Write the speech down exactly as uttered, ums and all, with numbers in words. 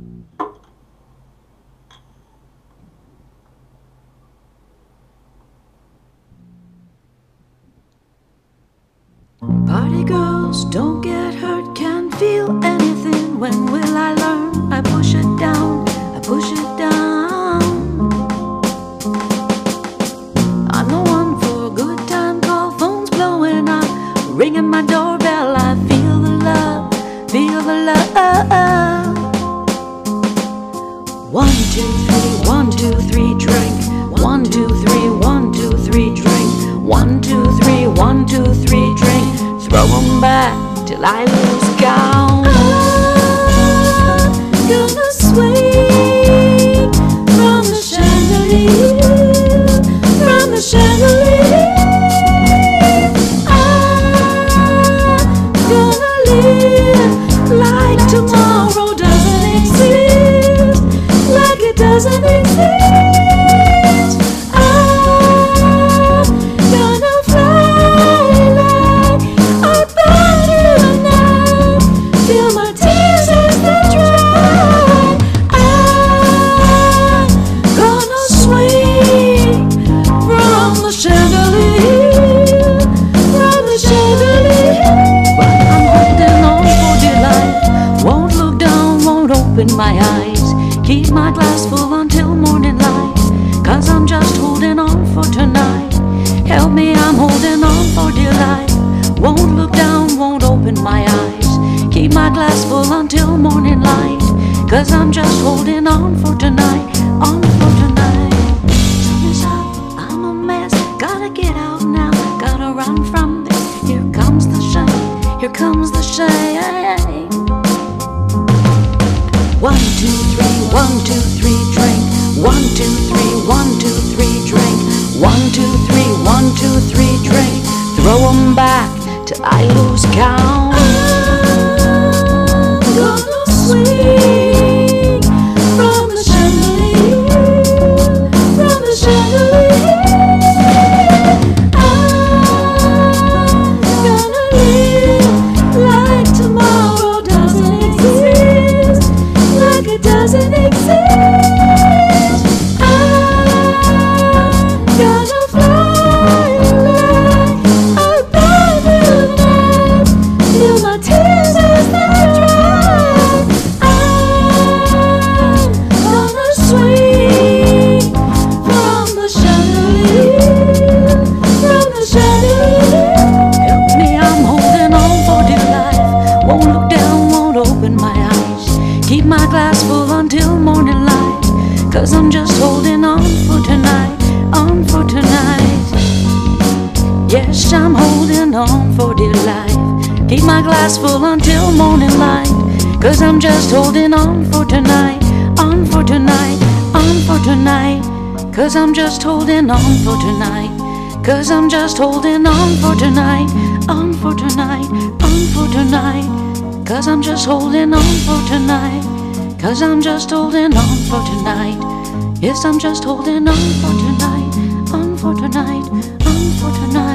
Party girls, don't get hurt, can't feel anything. When will I learn? I push it down, I push it down. I'm the one for a good time call, phone's blowing up, ringing my doorbell. I feel the love, feel the love. One, two, three, one, two, three, drink. One, two, three, one, two, three, drink. One, two, three, one, two, three, drink. Throw 'em back till I lose count. I'm gonna swing from the chandelier, from the chandelier. I'm gonna live like tomorrow doesn't exist, like it doesn't exist. Open my eyes, keep my glass full until morning light, 'cause I'm just holding on for tonight. Help me, I'm holding on for dear life. Won't look down, won't open my eyes, keep my glass full until morning light, 'cause I'm just holding on for tonight, on for tonight. Sun is up, I'm a mess, gotta get out now, gotta run from this. Here comes the shine, here comes the shine. One, two, three, one, two, three, drink. One, two, three, one, two, three, drink. One, two, three, one, two, three, drink. Throw 'em back till I lose count. I'm gonna swing from the chandelier, from the chandelier. I'm gonna live like tomorrow doesn't exist, like it doesn't exist. I'm gonna fly like a bird in the night, till my tears as they dry. I'm gonna swing from the chandelier, from the chandelier. Help me, I'm holding on for dear life. Won't look down, won't open my eyes, keep my glass full until morning light, 'cause I'm just holding on for tonight, on for tonight. Yes, I'm holding on for dear life, keep my glass full until morning light, 'cause I'm just holding on for tonight, on for tonight, on for tonight. 'Cause I'm just holding on for tonight, 'cause I'm just holding on for tonight, on for tonight, on for tonight. 'Cause I'm just holding on for tonight, 'cause I'm just holding on for tonight. Yes, I'm just holding on for tonight, on for tonight, on for tonight.